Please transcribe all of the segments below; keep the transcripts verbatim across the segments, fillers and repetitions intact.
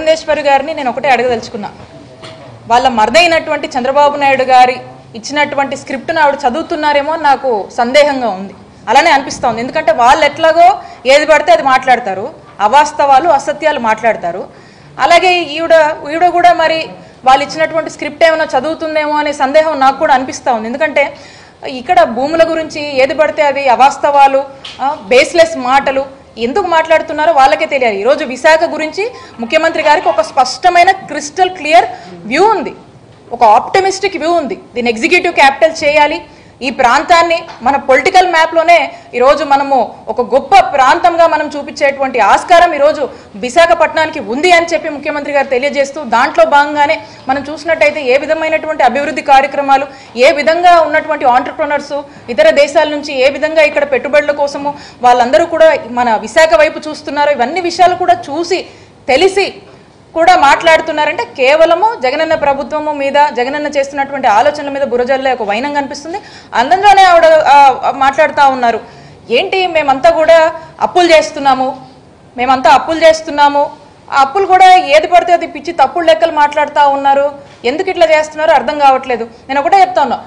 పురంధేశ్వరి గారిని నేను ఒకటే అడగదలుచుకున్నా. వాళ్ళ మర్దైనటువంటి చంద్రబాబు నాయుడు గారి ఇచ్చినటువంటి స్క్రిప్ట్ను ఆవిడ చదువుతున్నారేమో నాకు సందేహంగా ఉంది. అలానే అనిపిస్తోంది. ఎందుకంటే వాళ్ళు ఎట్లాగో ఏది పడితే అది మాట్లాడతారు, అవాస్తవాలు అసత్యాలు మాట్లాడతారు. అలాగే ఈవిడ ఈవిడ కూడా మరి వాళ్ళు ఇచ్చినటువంటి స్క్రిప్ట్ ఏమైనా చదువుతుందేమో అనే సందేహం నాకు కూడా అనిపిస్తూ ఉంది. ఎందుకంటే ఇక్కడ భూముల గురించి ఏది పడితే అది అవాస్తవాలు, బేస్లెస్ మాటలు ఎందుకు మాట్లాడుతున్నారో వాళ్ళకే తెలియాలి. ఈరోజు విశాఖ గురించి ముఖ్యమంత్రి గారికి ఒక స్పష్టమైన క్రిస్టల్ క్లియర్ వ్యూ ఉంది, ఒక ఆప్టమిస్టిక్ వ్యూ ఉంది. దీన్ని ఎగ్జిక్యూటివ్ క్యాపిటల్ చేయాలి, ఈ ప్రాంతాన్ని మన పొలిటికల్ మ్యాప్లోనే ఈరోజు మనము ఒక గొప్ప ప్రాంతంగా మనం చూపించేటువంటి ఆస్కారం ఈరోజు విశాఖపట్నానికి ఉంది అని చెప్పి ముఖ్యమంత్రి గారు తెలియజేస్తూ, దాంట్లో భాగంగానే మనం చూసినట్టయితే ఏ విధమైనటువంటి అభివృద్ధి కార్యక్రమాలు, ఏ విధంగా ఉన్నటువంటి ఆంటర్ప్రనర్స్ ఇతర దేశాల నుంచి ఏ విధంగా ఇక్కడ పెట్టుబడుల కోసము వాళ్ళందరూ కూడా మన విశాఖ వైపు చూస్తున్నారో, ఇవన్నీ విషయాలు కూడా చూసి తెలిసి కూడా మాట్లాడుతున్నారంటే కేవలము జగనన్న ప్రభుత్వము మీద, జగనన్న చేస్తున్నటువంటి ఆలోచనల మీద బురజల్లే ఒక వైనం కనిపిస్తుంది. అందులోనే ఆవిడ మాట్లాడుతూ ఉన్నారు, ఏంటి మేమంతా కూడా అప్పులు చేస్తున్నాము, మేమంతా అప్పులు చేస్తున్నాము, ఆ అప్పులు కూడా ఏది పడితే అది పిచ్చి తప్పుడు లెక్కలు మాట్లాడుతూ ఉన్నారు, ఎందుకు ఇట్లా చేస్తున్నారో అర్థం కావట్లేదు. నేను ఒకటే చెప్తా ఉన్నా,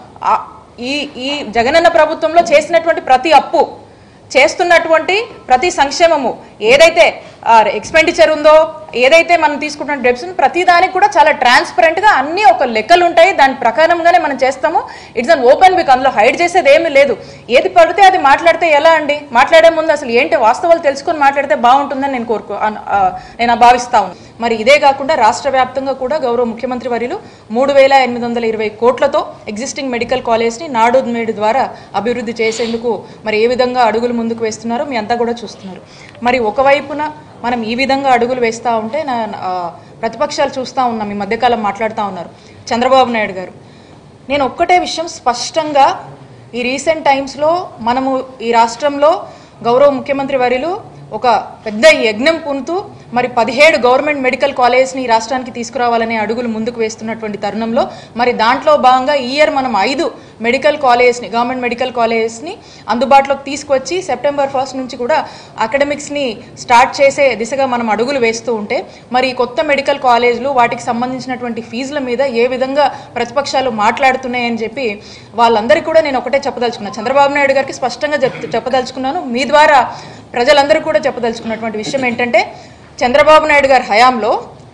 ఈ ఈ జగనన్న ప్రభుత్వంలో చేసినటువంటి ప్రతి అప్పు, చేస్తున్నటువంటి ప్రతి సంక్షేమము, ఏదైతే ఎక్స్పెండిచర్ ఉందో, ఏదైతే మనం తీసుకుంటున్న డెబ్ట్స్ ప్రతి దానికి కూడా చాలా ట్రాన్స్పరెంట్గా అన్నీ ఒక లెక్కలు ఉంటాయి, దాని ప్రకారంగానే మనం చేస్తాము. ఇట్స్ అన్ ఓపెన్ బిక్, అందులో హైడ్ చేసేది ఏమీ లేదు. ఏది పడితే అది మాట్లాడితే ఎలా అండి? మాట్లాడే ముందు అసలు ఏంటి వాస్తవాలు తెలుసుకొని మాట్లాడితే బాగుంటుందని నేను కోరుకో నేను భావిస్తా ఉన్నాను. మరి ఇదే కాకుండా రాష్ట్ర వ్యాప్తంగా కూడా గౌరవ ముఖ్యమంత్రి వర్యులు మూడు వేల ఎనిమిది వందల ఇరవై కోట్లతో ఎగ్జిస్టింగ్ మెడికల్ కాలేజ్ని నాడు నేడు ద్వారా అభివృద్ధి చేసేందుకు మరి ఏ విధంగా అడుగులు ముందుకు వేస్తున్నారో మీ అంతా కూడా చూస్తున్నారు. మరి ఒకవైపున మనం ఈ విధంగా అడుగులు వేస్తూ ఉంటే నా ప్రతిపక్షాలు చూస్తూ ఉన్నాం, ఈ మధ్యకాలం మాట్లాడుతూ ఉన్నారు చంద్రబాబు నాయుడు గారు. నేను ఒక్కటే విషయం స్పష్టంగా, ఈ రీసెంట్ టైమ్స్లో మనము ఈ రాష్ట్రంలో గౌరవ ముఖ్యమంత్రి వర్యులు ఒక పెద్ద యజ్ఞం పూనుతూ మరి పదిహేడు గవర్నమెంట్ మెడికల్ కాలేజ్ని ఈ రాష్ట్రానికి తీసుకురావాలనే అడుగులు ముందుకు వేస్తున్నటువంటి తరుణంలో మరి దాంట్లో భాగంగా ఈ ఇయర్ మనం ఐదు మెడికల్ కాలేజ్ని, గవర్నమెంట్ మెడికల్ కాలేజ్ని అందుబాటులోకి తీసుకొచ్చి సెప్టెంబర్ ఫస్ట్ నుంచి కూడా అకాడమిక్స్ని స్టార్ట్ చేసే దిశగా మనం అడుగులు వేస్తూ ఉంటే మరి కొత్త మెడికల్ కాలేజ్లు, వాటికి సంబంధించినటువంటి ఫీజుల మీద ఏ విధంగా ప్రతిపక్షాలు మాట్లాడుతున్నాయని చెప్పి వాళ్ళందరికీ కూడా నేను ఒకటే చెప్పదలుచుకున్నాను. చంద్రబాబు నాయుడు గారికి స్పష్టంగా చెప్ చెప్పదలుచుకున్నాను మీ ద్వారా ప్రజలందరూ కూడా చెప్పదలుచుకున్నటువంటి విషయం ఏంటంటే, చంద్రబాబు నాయుడు గారి హయాంలో,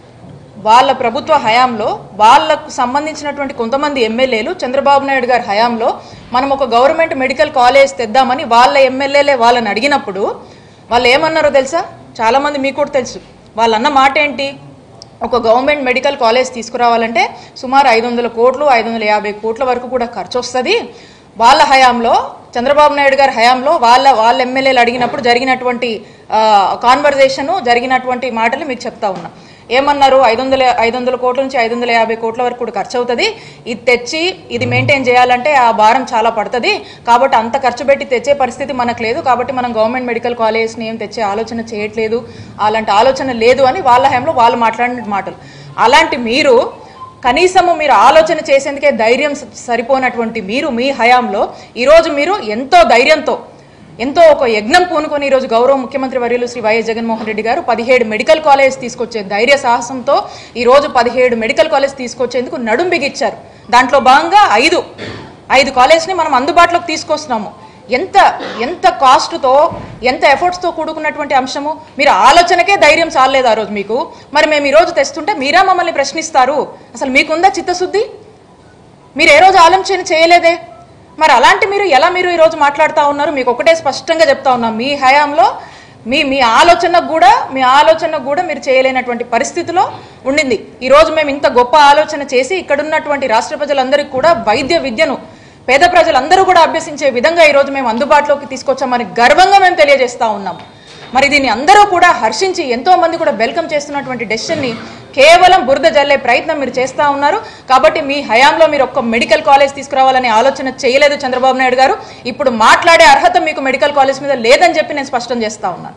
వాళ్ళ ప్రభుత్వ హయాంలో వాళ్ళకు సంబంధించినటువంటి కొంతమంది ఎమ్మెల్యేలు చంద్రబాబు నాయుడు గారి హయాంలో మనం ఒక గవర్నమెంట్ మెడికల్ కాలేజ్ తెద్దామని వాళ్ళ ఎమ్మెల్యేలే వాళ్ళని అడిగినప్పుడు వాళ్ళు ఏమన్నారో తెలుసా? చాలామంది మీకు కూడా తెలుసు. వాళ్ళు అన్న మాట ఏంటి? ఒక గవర్నమెంట్ మెడికల్ కాలేజ్ తీసుకురావాలంటే సుమారు ఐదు వందల కోట్లు ఐదు వందల యాభై కోట్ల వరకు కూడా ఖర్చు వస్తుంది. వాళ్ళ హయాంలో, చంద్రబాబు నాయుడు గారి హయాంలో వాళ్ళ వాళ్ళ ఎమ్మెల్యేలు అడిగినప్పుడు జరిగినటువంటి కాన్వర్జేషను, జరిగినటువంటి మాటలు మీకు చెప్తా ఉన్నా. ఏమన్నారు? ఐదు వందల ఐదు వందల కోట్ల నుంచి ఐదు వందల యాభై కోట్ల వరకు కూడా ఖర్చు అవుతుంది, ఇది తెచ్చి ఇది మెయింటైన్ చేయాలంటే ఆ భారం చాలా పడుతుంది, కాబట్టి అంత ఖర్చు పెట్టి తెచ్చే పరిస్థితి మనకు లేదు, కాబట్టి మనం గవర్నమెంట్ మెడికల్ కాలేజ్ని ఏం తెచ్చే ఆలోచన చేయట్లేదు, అలాంటి ఆలోచన లేదు అని వాళ్ళ హయాంలో వాళ్ళు మాట్లాడిన మాటలు. అలాంటి మీరు కనీసము మీరు ఆలోచన చేసేందుకే ధైర్యం సరిపోనటువంటి మీరు మీ హయాంలో ఈరోజు మీరు ఎంతో ధైర్యంతో, ఎంతో ఒక యజ్ఞం పూనుకొని ఈరోజు గౌరవ ముఖ్యమంత్రి వర్యులు శ్రీ వైఎస్ జగన్మోహన్ రెడ్డి గారు పదిహేడు మెడికల్ కాలేజ్ తీసుకొచ్చే ధైర్య సాహసంతో ఈరోజు పదిహేడు మెడికల్ కాలేజ్ తీసుకొచ్చేందుకు నడుం బిగిచ్చారు. దాంట్లో భాగంగా ఐదు ఐదు కాలేజ్ని మనం అందుబాటులోకి తీసుకొస్తున్నాము. ఎంత ఎంత కాస్ట్తో, ఎంత ఎఫర్ట్స్తో కూడుకున్నటువంటి అంశము. మీరు ఆలోచనకే ధైర్యం చాలలేదు ఆ రోజు మీకు. మరి మేము ఈరోజు తెస్తుంటే మీరా మమ్మల్ని ప్రశ్నిస్తారు? అసలు మీకుందా చిత్తశుద్ధి? మీరు ఏ రోజు ఆలోచన చేయలేదే. మరి అలాంటి మీరు ఎలా మీరు ఈరోజు మాట్లాడుతూ ఉన్నారు? మీకు ఒకటే స్పష్టంగా చెప్తా ఉన్నాం, మీ హయాంలో మీ మీ ఆలోచనకు కూడా మీ ఆలోచనకు కూడా మీరు చేయలేనటువంటి పరిస్థితిలో ఉండింది. ఈరోజు మేము ఇంత గొప్ప ఆలోచన చేసి ఇక్కడున్నటువంటి రాష్ట్ర ప్రజలందరికీ కూడా వైద్య విద్యను పేద ప్రజలందరూ కూడా అభ్యసించే విధంగా ఈరోజు మేము అందుబాటులోకి తీసుకొచ్చామని గర్వంగా మేము తెలియజేస్తూ ఉన్నాం. మరి దీన్ని అందరూ కూడా హర్షించి ఎంతోమంది కూడా వెల్కమ్ చేస్తున్నటువంటి డెసిషన్ని కేవలం బురద జల్లే ప్రయత్నం మీరు చేస్తూ ఉన్నారు. కాబట్టి మీ హయాంలో మీరు ఒక్క మెడికల్ కాలేజ్ తీసుకురావాలనే ఆలోచన చేయలేదు చంద్రబాబు నాయుడు గారు. ఇప్పుడు మాట్లాడే అర్హత మీకు మెడికల్ కాలేజ్ మీద లేదని చెప్పి నేను స్పష్టం చేస్తూ ఉన్నాను.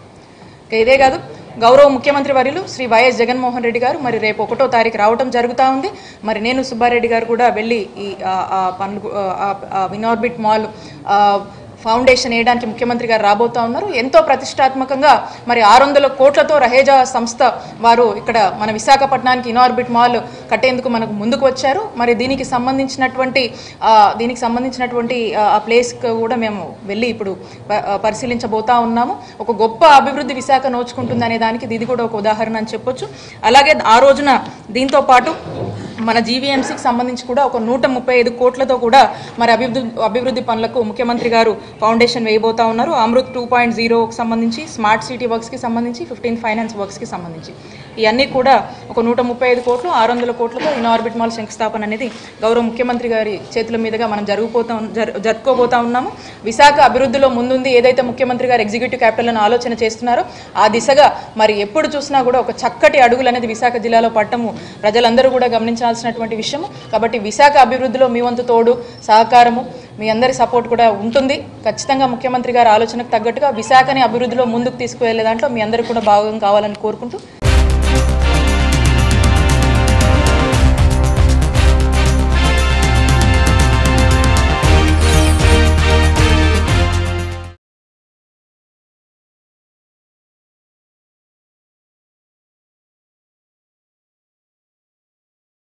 ఇదే కాదు, గౌరవ ముఖ్యమంత్రి వర్యులు శ్రీ వైఎస్ జగన్మోహన్ రెడ్డి గారు మరి రేపు ఒకటో తారీఖు రావటం జరుగుతూ ఉంది. మరి నేను సుబ్బారెడ్డి గారు కూడా వెళ్ళి ఈ పనులు ఇన్ఆర్బిట్ మాల్ ఫౌండేషన్ వేయడానికి ముఖ్యమంత్రి గారు రాబోతా ఉన్నారు. ఎంతో ప్రతిష్టాత్మకంగా మరి ఆరు వందల కోట్లతో రహేజా సంస్థ వారు ఇక్కడ మన విశాఖపట్నానికి ఇనార్బిట్ మాల్ కట్టేందుకు మనకు ముందుకు వచ్చారు. మరి దీనికి సంబంధించినటువంటి దీనికి సంబంధించినటువంటి ఆ ప్లేస్ కూడా మేము వెళ్ళి ఇప్పుడు పరిశీలించబోతా ఉన్నాము. ఒక గొప్ప అభివృద్ధి విశాఖ నోచుకుంటుంది అనే దానికి ఇది కూడా ఒక ఉదాహరణ అని చెప్పొచ్చు. అలాగే ఆ రోజున దీంతో పాటు మన జీవీఎంసీకి సంబంధించి కూడా ఒక నూట ముప్పై ఐదు కోట్లతో కూడా మరి అభివృద్ధి అభివృద్ధి పనులకు ముఖ్యమంత్రి గారు ఫౌండేషన్ వేయబోతా ఉన్నారు. అమృత్ టూ పాయింట్ జీరోకి సంబంధించి, స్మార్ట్ సిటీ వర్క్స్కి సంబంధించి, ఫిఫ్టీన్ ఫైనాన్స్ వర్క్స్కి సంబంధించి ఇవన్నీ కూడా ఒక నూట ముప్పై ఐదు కోట్లు ఆరు వందల కోట్లతో ఇనార్బిట్ మాల్ శంకుస్థాపన అనేది గౌరవ ముఖ్యమంత్రి గారి చేతుల మీదుగా మనం జరుగుపోతా జరుపుకోబోతా ఉన్నాము. విశాఖ అభివృద్ధిలో ముందుంది ఏదైతే ముఖ్యమంత్రి గారు ఎగ్జిక్యూటివ్ క్యాపిటల్ అని ఆలోచన చేస్తున్నారో ఆ దిశగా మరి ఎప్పుడు చూసినా కూడా ఒక చక్కటి అడుగులు అనేది విశాఖ జిల్లాలో పట్టము ప్రజలందరూ కూడా గమనించాల్సినటువంటి విషయము. కాబట్టి విశాఖ అభివృద్ధిలో మీ వంతు తోడు సహకారము మీ అందరి సపోర్ట్ కూడా ఉంటుంది. ఖచ్చితంగా ముఖ్యమంత్రి గారి ఆలోచనకు తగ్గట్టుగా విశాఖని అభివృద్ధిలో ముందుకు తీసుకువెళ్లే దాంట్లో మీ అందరూ కూడా భాగం కావాలని కోరుకుంటూ